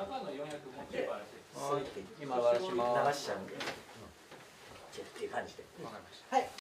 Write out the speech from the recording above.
中の400持ってるからはい、 今割らします。 流しちゃうんで、っていう感じで。 わかりました。 はい。